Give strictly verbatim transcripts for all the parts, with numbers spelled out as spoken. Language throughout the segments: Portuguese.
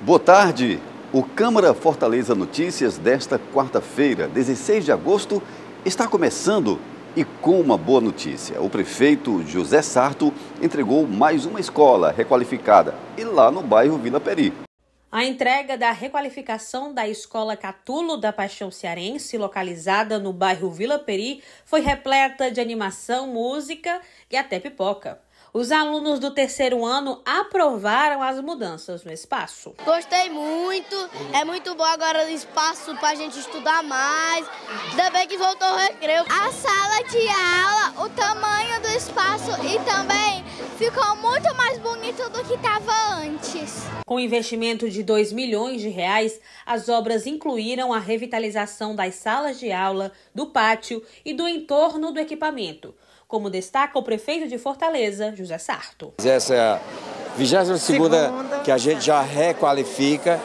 Boa tarde. O Câmara Fortaleza Notícias desta quarta-feira, dezesseis de agosto, está começando e com uma boa notícia. O prefeito José Sarto entregou mais uma escola requalificada e lá no bairro Vila Peri. A entrega da requalificação da Escola Catulo da Paixão Cearense, localizada no bairro Vila Peri, foi repleta de animação, música e até pipoca. Os alunos do terceiro ano aprovaram as mudanças no espaço. Gostei muito, é muito bom agora o espaço para a gente estudar mais. Ainda bem que voltou o recreio. A sala de aula, o tamanho do espaço e também ficou muito mais bonito do que estava antes. Com investimento de dois milhões de reais, as obras incluíram a revitalização das salas de aula, do pátio e do entorno do equipamento, como destaca o prefeito de Fortaleza, José Sarto. Essa é a vigésima segunda que a gente já requalifica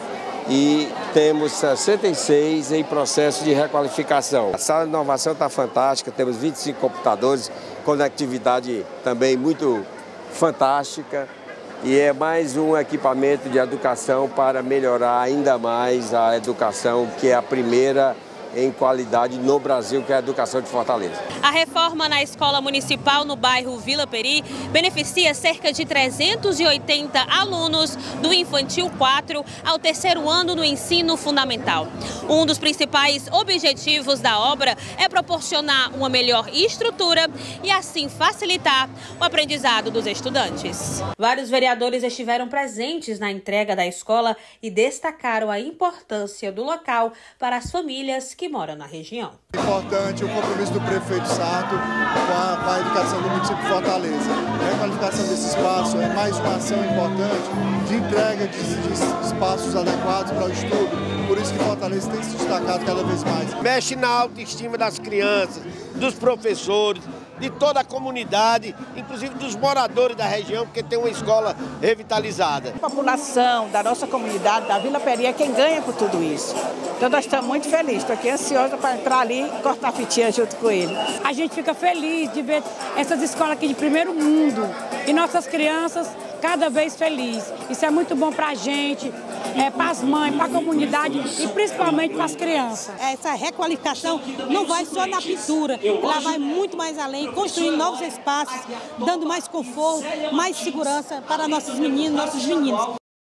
e temos sessenta e seis em processo de requalificação. A sala de inovação está fantástica, temos vinte e cinco computadores, conectividade também muito fantástica e é mais um equipamento de educação para melhorar ainda mais a educação, que é a primeira em qualidade no Brasil, que é a educação de Fortaleza. A reforma na escola municipal no bairro Vila Peri beneficia cerca de trezentos e oitenta alunos do infantil quatro ao terceiro ano no ensino fundamental. Um dos principais objetivos da obra é proporcionar uma melhor estrutura e assim facilitar o aprendizado dos estudantes. Vários vereadores estiveram presentes na entrega da escola e destacaram a importância do local para as famílias que que mora na região. Importante o compromisso do prefeito Sarto com a, com a educação do município de Fortaleza. A requalificação desse espaço é mais uma ação importante de entrega de, de espaços adequados para o estudo. Por isso que Fortaleza tem se destacado cada vez mais. Mexe na autoestima das crianças, dos professores, de toda a comunidade, inclusive dos moradores da região, porque tem uma escola revitalizada. A população da nossa comunidade, da Vila Peri, é quem ganha por tudo isso. Então nós estamos muito felizes, estou aqui ansiosa para entrar ali e cortar a fitinha junto com ele. A gente fica feliz de ver essas escolas aqui de primeiro mundo e nossas crianças cada vez felizes. Isso é muito bom para a gente, é, para as mães, para a comunidade e principalmente para as crianças. Essa requalificação não vai só na pintura, ela vai muito mais além, construindo novos espaços, dando mais conforto, mais segurança para nossos meninos, nossos meninos.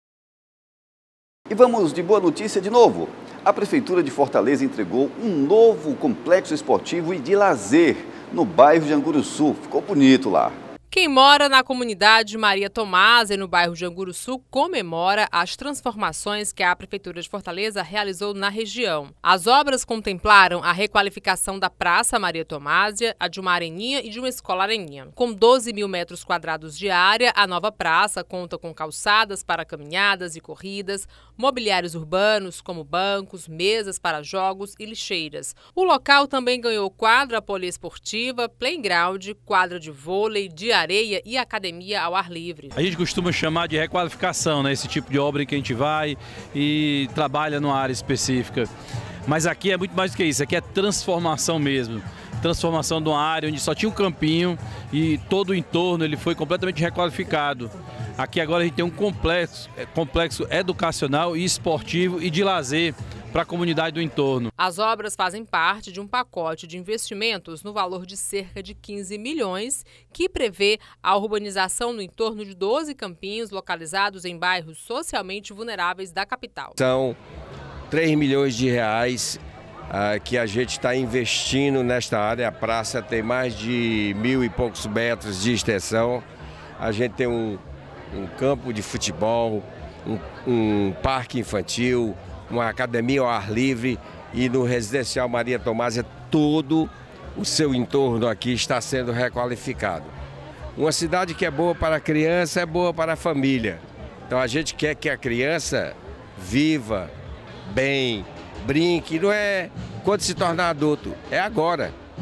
E vamos de boa notícia de novo. A Prefeitura de Fortaleza entregou um novo complexo esportivo e de lazer no bairro de Anguruçu. Ficou bonito lá. Quem mora na comunidade Maria Tomásia, no bairro de Anguruçu, comemora as transformações que a Prefeitura de Fortaleza realizou na região. As obras contemplaram a requalificação da Praça Maria Tomásia, a de uma areninha e de uma escola areninha. Com doze mil metros quadrados de área, a nova praça conta com calçadas para caminhadas e corridas, mobiliários urbanos como bancos, mesas para jogos e lixeiras. O local também ganhou quadra poliesportiva, playground, quadra de vôlei, de areia e academia ao ar livre. A gente costuma chamar de requalificação, né? Esse tipo de obra em que a gente vai e trabalha numa área específica. Mas aqui é muito mais do que isso, aqui é transformação mesmo. Transformação de uma área onde só tinha um campinho e todo o entorno ele foi completamente requalificado. Aqui agora a gente tem um complexo, complexo educacional e esportivo e de lazer para a comunidade do entorno. As obras fazem parte de um pacote de investimentos no valor de cerca de quinze milhões, que prevê a urbanização no entorno de doze campinhos localizados em bairros socialmente vulneráveis da capital. São três milhões de reais ah, que a gente está investindo nesta área. A praça tem mais de mil e poucos metros de extensão. A gente tem um, um campo de futebol, um, um parque infantil, uma academia ao ar livre e no residencial Maria Tomásia todo o seu entorno aqui está sendo requalificado. Uma cidade que é boa para a criança é boa para a família. Então a gente quer que a criança viva bem, brinque, não é quando se tornar adulto, é agora.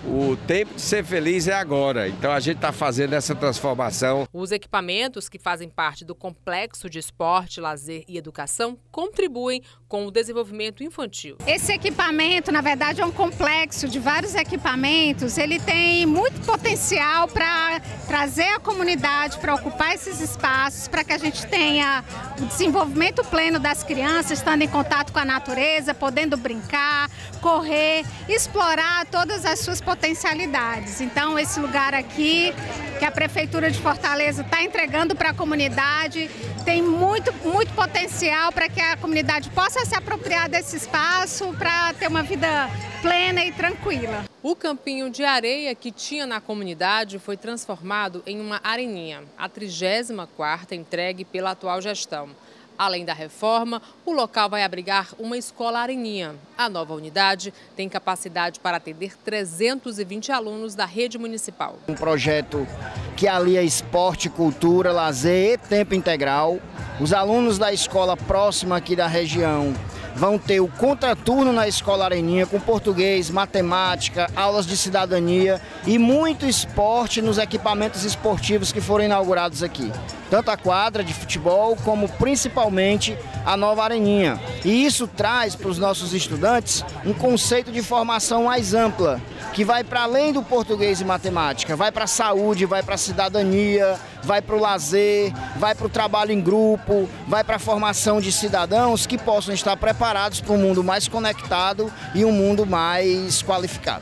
o tempo de ser feliz é agora. Então a gente está fazendo essa transformação. Os equipamentos que fazem parte do complexo de esporte, lazer e educação contribuem com o desenvolvimento infantil. Esse equipamento, na verdade, é um complexo de vários equipamentos. Ele tem muito potencial para trazer a comunidade para ocupar esses espaços, para que a gente tenha o desenvolvimento pleno das crianças, estando em contato com a natureza, podendo brincar, correr, explorar todas as suas potencialidades. Então, esse lugar aqui, que a Prefeitura de Fortaleza está entregando para a comunidade, tem muito, muito potencial para que a comunidade possa se apropriar desse espaço para ter uma vida plena e tranquila. O campinho de areia que tinha na comunidade foi transformado em uma areninha, a trigésima quarta entregue pela atual gestão. Além da reforma, o local vai abrigar uma escola areninha. A nova unidade tem capacidade para atender trezentos e vinte alunos da rede municipal. Um projeto que alia esporte, cultura, lazer e tempo integral. Os alunos da escola próxima aqui da região vão ter o contraturno na Escola Areninha com português, matemática, aulas de cidadania e muito esporte nos equipamentos esportivos que foram inaugurados aqui. Tanto a quadra de futebol como principalmente a nova Areninha. E isso traz para os nossos estudantes um conceito de formação mais ampla, que vai para além do português e matemática, vai para a saúde, vai para a cidadania, vai para o lazer, vai para o trabalho em grupo, vai para a formação de cidadãos que possam estar preparados para um mundo mais conectado e um mundo mais qualificado.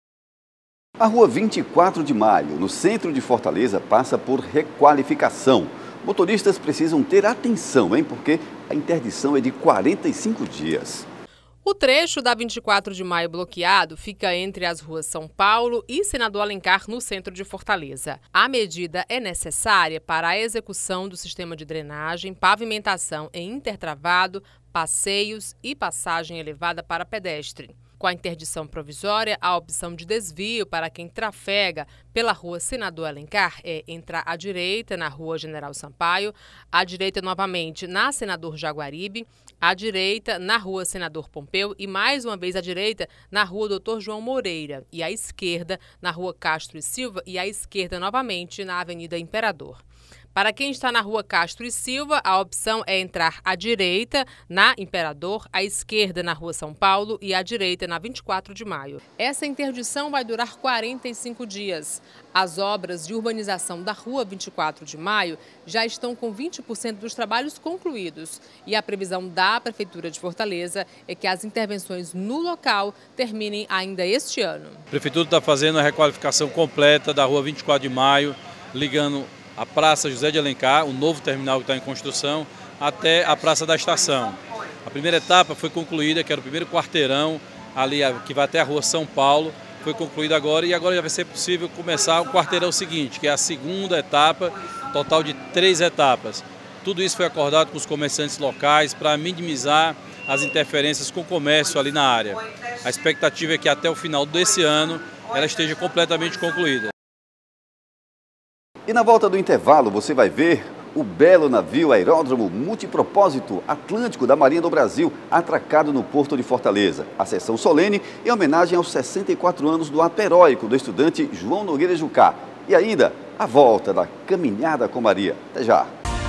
A rua vinte e quatro de maio, no centro de Fortaleza, passa por requalificação. Motoristas precisam ter atenção, hein? Porque a interdição é de quarenta e cinco dias. O trecho da vinte e quatro de maio bloqueado fica entre as ruas São Paulo e Senador Alencar, no centro de Fortaleza. A medida é necessária para a execução do sistema de drenagem, pavimentação em intertravado, passeios e passagem elevada para pedestre. Com a interdição provisória, a opção de desvio para quem trafega pela rua Senador Alencar é entrar à direita na rua General Sampaio, à direita novamente na Senador Jaguaribe, à direita na rua Senador Pompeu e mais uma vez à direita na rua Doutor João Moreira e à esquerda na rua Castro e Silva e à esquerda novamente na Avenida Imperador. Para quem está na rua Castro e Silva, a opção é entrar à direita na Imperador, à esquerda na rua São Paulo e à direita na vinte e quatro de maio. Essa interdição vai durar quarenta e cinco dias. As obras de urbanização da rua vinte e quatro de maio já estão com vinte por cento dos trabalhos concluídos. E a previsão da Prefeitura de Fortaleza é que as intervenções no local terminem ainda este ano. A Prefeitura está fazendo a requalificação completa da rua vinte e quatro de maio, ligando a Praça José de Alencar, o novo terminal que está em construção, até a Praça da Estação. A primeira etapa foi concluída, que era o primeiro quarteirão, ali que vai até a rua São Paulo, foi concluída agora e agora já vai ser possível começar o quarteirão seguinte, que é a segunda etapa, total de três etapas. Tudo isso foi acordado com os comerciantes locais para minimizar as interferências com o comércio ali na área. A expectativa é que até o final desse ano ela esteja completamente concluída. E na volta do intervalo você vai ver o belo navio aeródromo multipropósito Atlântico da Marinha do Brasil atracado no Porto de Fortaleza. A sessão solene em homenagem aos sessenta e quatro anos do ato heróico do estudante João Nogueira Jucá. E ainda a volta da caminhada com Maria. Até já!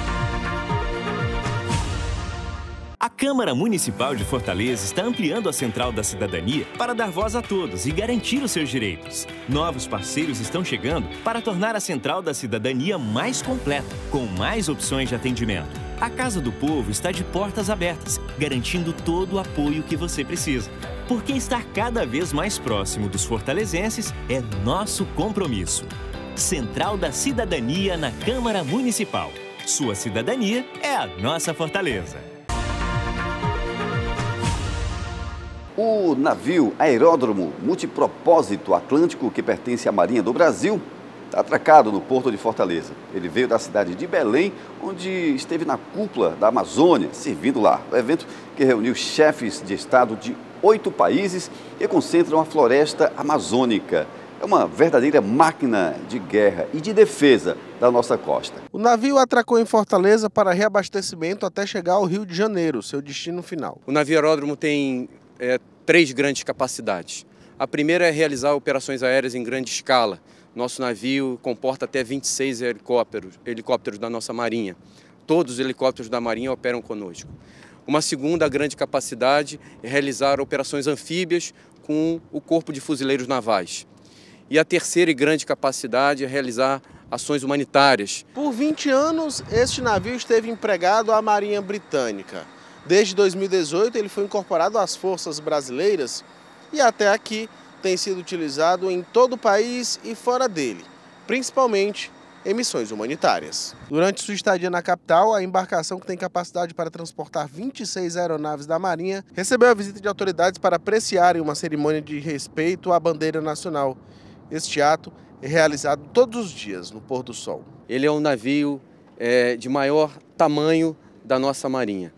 A Câmara Municipal de Fortaleza está ampliando a Central da Cidadania para dar voz a todos e garantir os seus direitos. Novos parceiros estão chegando para tornar a Central da Cidadania mais completa, com mais opções de atendimento. A Casa do Povo está de portas abertas, garantindo todo o apoio que você precisa. Porque estar cada vez mais próximo dos fortalezenses é nosso compromisso. Central da Cidadania na Câmara Municipal. Sua cidadania é a nossa fortaleza. O navio aeródromo multipropósito Atlântico, que pertence à Marinha do Brasil, está atracado no Porto de Fortaleza. Ele veio da cidade de Belém, onde esteve na cúpula da Amazônia, servindo lá. O evento que reuniu chefes de estado de oito países que concentram a floresta amazônica. É uma verdadeira máquina de guerra e de defesa da nossa costa. O navio atracou em Fortaleza para reabastecimento até chegar ao Rio de Janeiro, seu destino final. O navio aeródromo tem é, três grandes capacidades. A primeira é realizar operações aéreas em grande escala. Nosso navio comporta até vinte e seis helicópteros, helicópteros da nossa Marinha. Todos os helicópteros da Marinha operam conosco. Uma segunda grande capacidade é realizar operações anfíbias com o Corpo de Fuzileiros Navais. E a terceira e grande capacidade é realizar ações humanitárias. Por vinte anos, este navio esteve empregado à Marinha Britânica. Desde dois mil e dezoito, ele foi incorporado às forças brasileiras e até aqui tem sido utilizado em todo o país e fora dele, principalmente em missões humanitárias. Durante sua estadia na capital, a embarcação, que tem capacidade para transportar vinte e seis aeronaves da Marinha, recebeu a visita de autoridades para apreciarem uma cerimônia de respeito à bandeira nacional. Este ato é realizado todos os dias no pôr do sol. Ele é um navio é, de maior tamanho da nossa Marinha.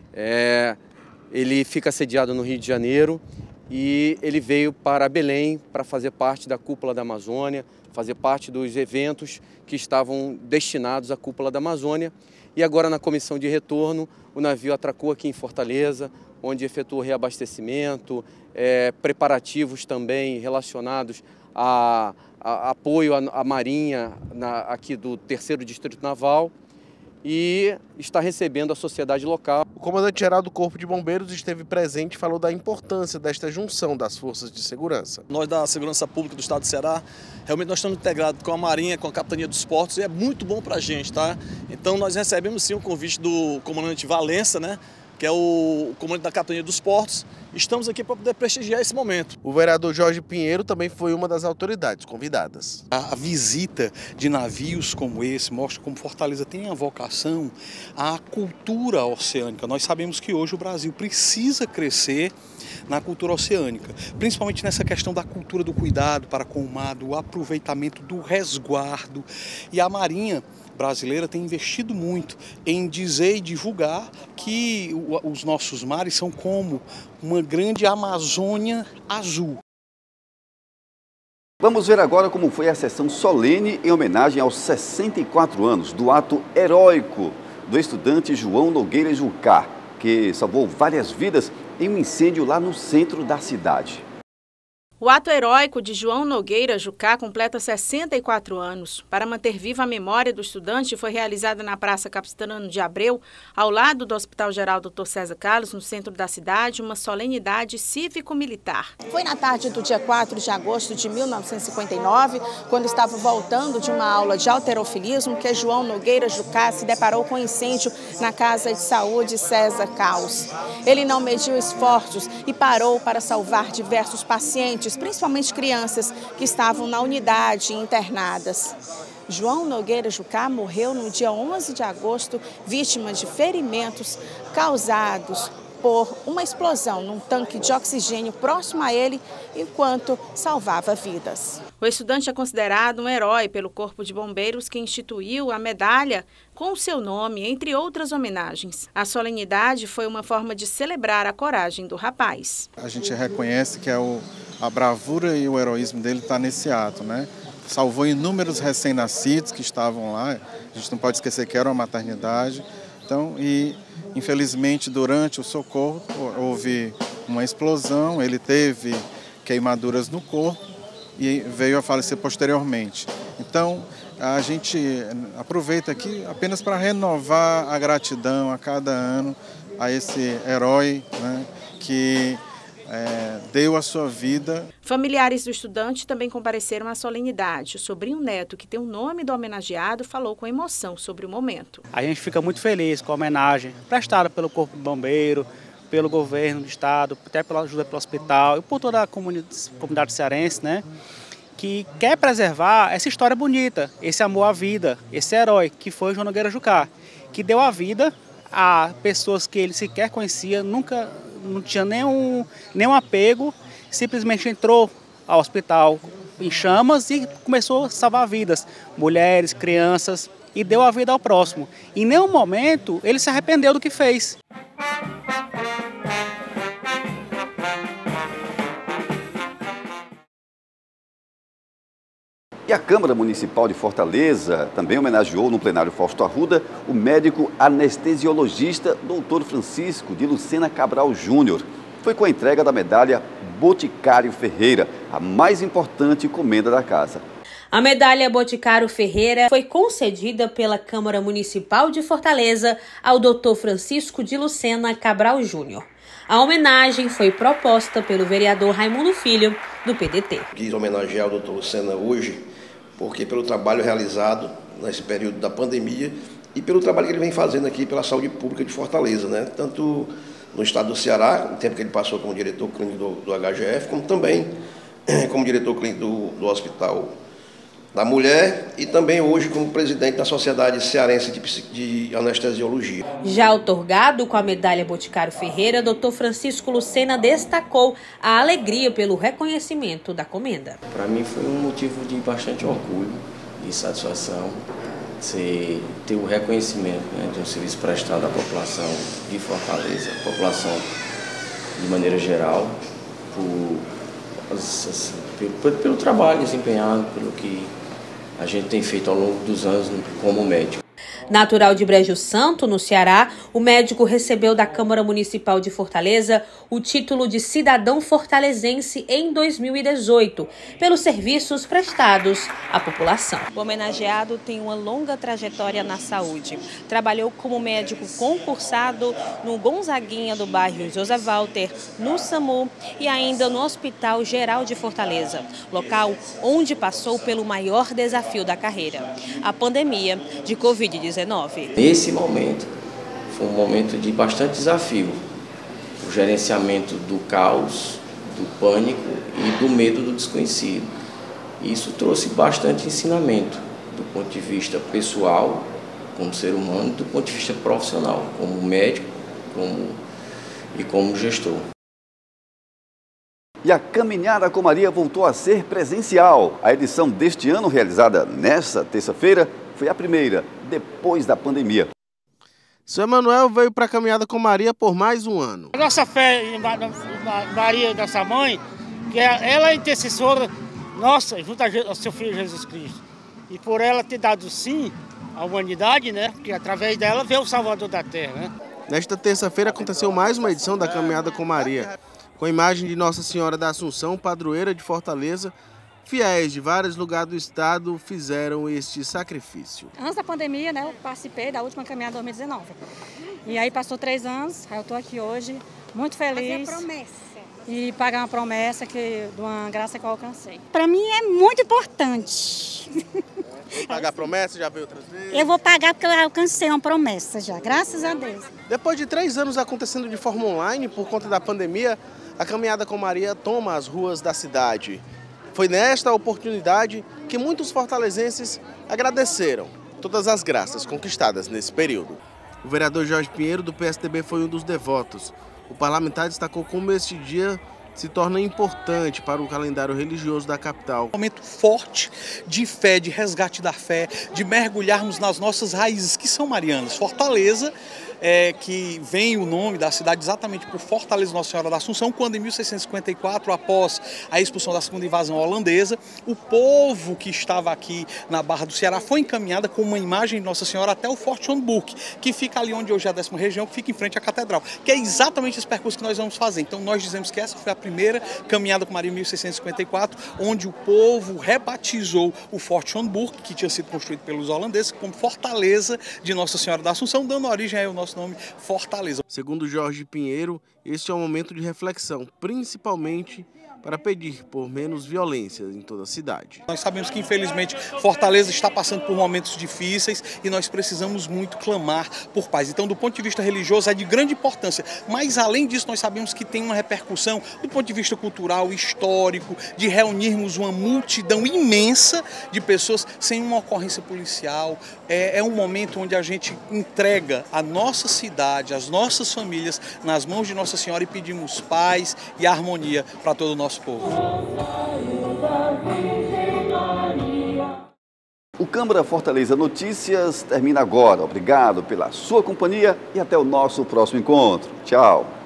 É, ele fica sediado no Rio de Janeiro e ele veio para Belém para fazer parte da Cúpula da Amazônia, fazer parte dos eventos que estavam destinados à Cúpula da Amazônia. E agora, na comissão de retorno, o navio atracou aqui em Fortaleza, onde efetuou reabastecimento, é, preparativos também relacionados a, a, a apoio à, à Marinha na, aqui do terceiro Distrito Naval, e está recebendo a sociedade local. O comandante-geral do Corpo de Bombeiros esteve presente e falou da importância desta junção das forças de segurança. Nós da Segurança Pública do Estado do Ceará, realmente nós estamos integrados com a Marinha, com a Capitania dos Portos, e é muito bom para a gente, tá? Então nós recebemos sim o convite do comandante Valença, né? Que é o comandante da Capitania dos Portos. Estamos aqui para poder prestigiar esse momento. O vereador Jorge Pinheiro também foi uma das autoridades convidadas. A, a visita de navios como esse mostra como Fortaleza tem a vocação à cultura oceânica. Nós sabemos que hoje o Brasil precisa crescer na cultura oceânica, principalmente nessa questão da cultura do cuidado para com o mar, do aproveitamento, do resguardo. E a Marinha brasileira tem investido muito em dizer e divulgar que os nossos mares são como uma grande Amazônia azul. Vamos ver agora como foi a sessão solene em homenagem aos sessenta e quatro anos do ato heróico do estudante João Nogueira Jucá, que salvou várias vidas em um incêndio lá no centro da cidade. O ato heróico de João Nogueira Jucá completa sessenta e quatro anos. Para manter viva a memória do estudante, foi realizada na Praça Capistrano de Abreu, ao lado do Hospital Geral doutor César Carlos, no centro da cidade, uma solenidade cívico-militar. Foi na tarde do dia quatro de agosto de mil novecentos e cinquenta e nove, quando estava voltando de uma aula de halterofilismo, que João Nogueira Jucá se deparou com incêndio na Casa de Saúde César Carlos. Ele não mediu esforços e parou para salvar diversos pacientes, principalmente crianças que estavam na unidade internadas. João Nogueira Jucá morreu no dia onze de agosto, vítima de ferimentos causados por uma explosão num tanque de oxigênio próximo a ele, enquanto salvava vidas. O estudante é considerado um herói pelo Corpo de Bombeiros, que instituiu a medalha com o seu nome, entre outras homenagens. A solenidade foi uma forma de celebrar a coragem do rapaz. A gente reconhece que é o, a bravura e o heroísmo dele está nesse ato, né? Salvou inúmeros recém-nascidos que estavam lá. A gente não pode esquecer que era uma maternidade. Então, e infelizmente durante o socorro houve uma explosão, ele teve queimaduras no corpo e veio a falecer posteriormente. Então, a gente aproveita aqui apenas para renovar a gratidão a cada ano a esse herói, né, que é, deu a sua vida. Familiares do estudante também compareceram à solenidade. O sobrinho neto, que tem o nome do homenageado, falou com emoção sobre o momento. A gente fica muito feliz com a homenagem prestada pelo Corpo de Bombeiro, pelo governo do estado, até pela ajuda pelo hospital e por toda a comunidade, comunidade cearense, né, que quer preservar essa história bonita, esse amor à vida, esse herói que foi João Nogueira Jucá, que deu a vida a pessoas que ele sequer conhecia, nunca, não tinha nenhum, nenhum apego, simplesmente entrou ao hospital em chamas e começou a salvar vidas, mulheres, crianças, e deu a vida ao próximo. Em nenhum momento ele se arrependeu do que fez. E a Câmara Municipal de Fortaleza também homenageou no plenário Fausto Arruda o médico anestesiologista doutor Francisco de Lucena Cabral Júnior. foi com a entrega da medalha Boticário Ferreira, a mais importante encomenda da casa. A medalha Boticário Ferreira foi concedida pela Câmara Municipal de Fortaleza ao doutor Francisco de Lucena Cabral Júnior. A homenagem foi proposta pelo vereador Raimundo Filho, do P D T. Quis homenagear o doutor Lucena hoje, porque pelo trabalho realizado nesse período da pandemia e pelo trabalho que ele vem fazendo aqui pela saúde pública de Fortaleza, né? Tanto no estado do Ceará, no tempo que ele passou como diretor clínico do, do H G F, como também como diretor clínico do, do Hospital da Mulher e também hoje como presidente da Sociedade Cearense de, de Anestesiologia. Já outorgado com a medalha Boticário Ferreira, doutor Francisco Lucena destacou a alegria pelo reconhecimento da comenda. Para mim foi um motivo de bastante orgulho e satisfação ser, ter o reconhecimento, né, de um serviço prestado à população de Fortaleza, a população de maneira geral, por, assim, pelo, pelo trabalho desempenhado, pelo que a gente tem feito ao longo dos anos como médico. Natural de Brejo Santo, no Ceará, o médico recebeu da Câmara Municipal de Fortaleza o título de cidadão fortalezense em dois mil e dezoito, pelos serviços prestados à população. O homenageado tem uma longa trajetória na saúde. Trabalhou como médico concursado no Gonzaguinha do bairro José Walter, no SAMU e ainda no Hospital Geral de Fortaleza, local onde passou pelo maior desafio da carreira, a pandemia de covid dezenove. Nesse momento, foi um momento de bastante desafio. O gerenciamento do caos, do pânico e do medo do desconhecido. Isso trouxe bastante ensinamento do ponto de vista pessoal, como ser humano, do ponto de vista profissional, como médico como, e como gestor. E a Caminhada com Maria voltou a ser presencial. A edição deste ano, realizada nesta terça-feira, foi a primeira, depois da pandemia. Seu Emanuel veio para a Caminhada com Maria por mais um ano. A nossa fé em Maria, nossa mãe, que ela é intercessora nossa, junto ao seu Filho Jesus Cristo. E por ela ter dado sim à humanidade, né? Porque através dela veio o Salvador da Terra, né? Nesta terça-feira aconteceu mais uma edição da Caminhada com Maria, com a imagem de Nossa Senhora da Assunção, padroeira de Fortaleza. Fiéis de vários lugares do estado fizeram este sacrifício. Antes da pandemia, né, eu participei da última caminhada de dois mil e dezenove. E aí passou três anos, aí eu estou aqui hoje, muito feliz. Fazer a promessa. E pagar uma promessa que, de uma graça que eu alcancei. Para mim é muito importante. Vou pagar a promessa, já veio outras vezes? Eu vou pagar porque eu alcancei uma promessa já, graças a Deus. Depois de três anos acontecendo de forma online por conta da pandemia, a Caminhada com Maria toma as ruas da cidade. Foi nesta oportunidade que muitos fortalezenses agradeceram todas as graças conquistadas nesse período. O vereador Jorge Pinheiro, do P S D B, foi um dos devotos. O parlamentar destacou como este dia se torna importante para o calendário religioso da capital. Um momento forte de fé, de resgate da fé, de mergulharmos nas nossas raízes, que são marianas. Fortaleza, é, que vem o nome da cidade exatamente por Fortaleza Nossa Senhora da Assunção, quando em mil seiscentos e cinquenta e quatro, após a expulsão da segunda invasão holandesa, o povo que estava aqui na Barra do Ceará foi encaminhada com uma imagem de Nossa Senhora até o Forte Schönburg, que fica ali onde hoje é a décima região, que fica em frente à catedral, que é exatamente esse percurso que nós vamos fazer. Então nós dizemos que essa foi a primeira caminhada com Maria em mil seiscentos e cinquenta e quatro, onde o povo rebatizou o Forte Schönburg, que tinha sido construído pelos holandeses, como Fortaleza de Nossa Senhora da Assunção, dando origem ao nosso nome Fortaleza. Segundo Jorge Pinheiro, este é um momento de reflexão, principalmente para pedir por menos violência em toda a cidade. Nós sabemos que, infelizmente, Fortaleza está passando por momentos difíceis e nós precisamos muito clamar por paz. Então, do ponto de vista religioso, é de grande importância. Mas, além disso, nós sabemos que tem uma repercussão do ponto de vista cultural, histórico, de reunirmos uma multidão imensa de pessoas sem uma ocorrência policial. É, é um momento onde a gente entrega a nossa cidade, as nossas famílias, nas mãos de Nossa Senhora e pedimos paz e harmonia para todo o nosso povo. O Câmara Fortaleza Notícias termina agora. Obrigado pela sua companhia e até o nosso próximo encontro. Tchau.